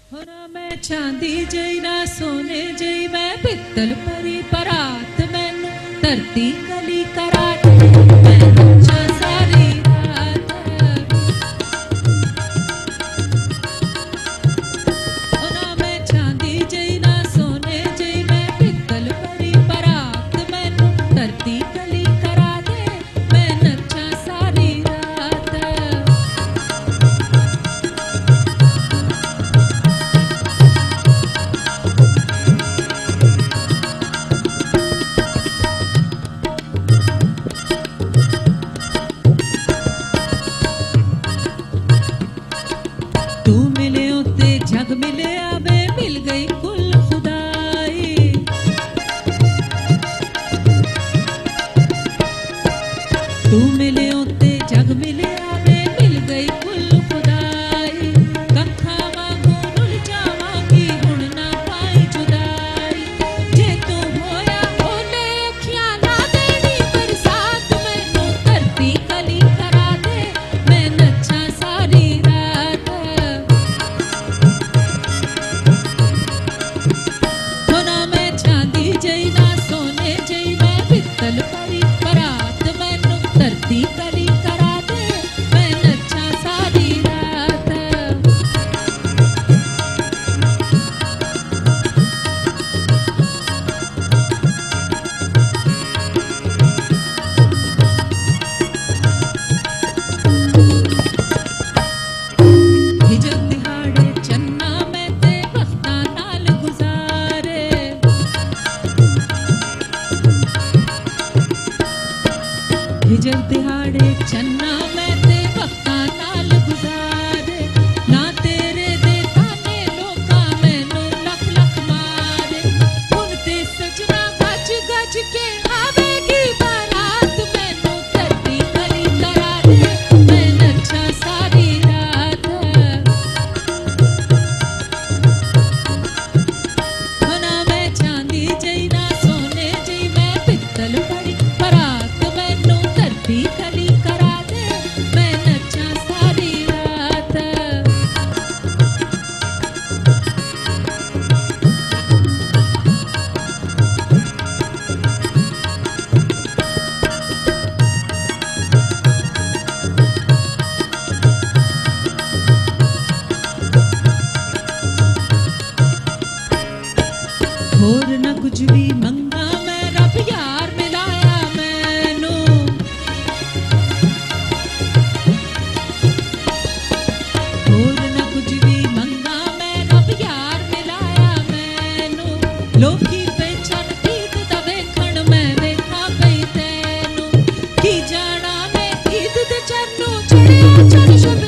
होना मैं चांदी जई ना सोने जई मैं पित्तल परी परात मैनू धरती गली कराट मैं नचा सारी रात। होना मैं चांदी जई ना सोने जई मैं पित्तल परी परात मैनू धरती गली करा दे मैं नचा सारी रात। तू मिले उते जग मिले आवे मिल गई कुल खुदाई। तू मिले उते जग मिले आवे मिल गई कुल खुदाई। कंखा वांगू रुल जावांगी हुण ना पाई जुदाई। जे तू होया ओले अखियां ना देनी बरसात मैनू धरती कली करा दे मैं नचा सारी रात। होना मैं चांदी जई ना सोने जई मैं पित्तल परी परात मैनू धरती कली करा दे मैं नचा सारी रात। हिजक दिहाड़े चन्ना मैं ते वक्तां नाल गुजारे। हिजक दिहाड़े चन्ना मैं ते वक्तां नाल गुजारे। ना तेरे दे ताने लोकां मैनू लख लख मारे। हुण ते सजना गज गज के आवेगी बारात मैनू धरती कली करा दे मैं नचा सारी रात। होना मैं चांदी जई ना सोने जई मैं पित्तल परी परात मैनू धरती कली करा दे मैं नचा सारी रात। होर ना कुछ भी मंगा मैं रब यार मिलाया मैनू। होर ना कुछ भी मंगा मैं रब यार मिलाया मैनू। लोकी पहचान ईद दा वेखण मैं वेखा पई तैनू की जाना मैं ईद दे चन्नू चढ़िया चढ़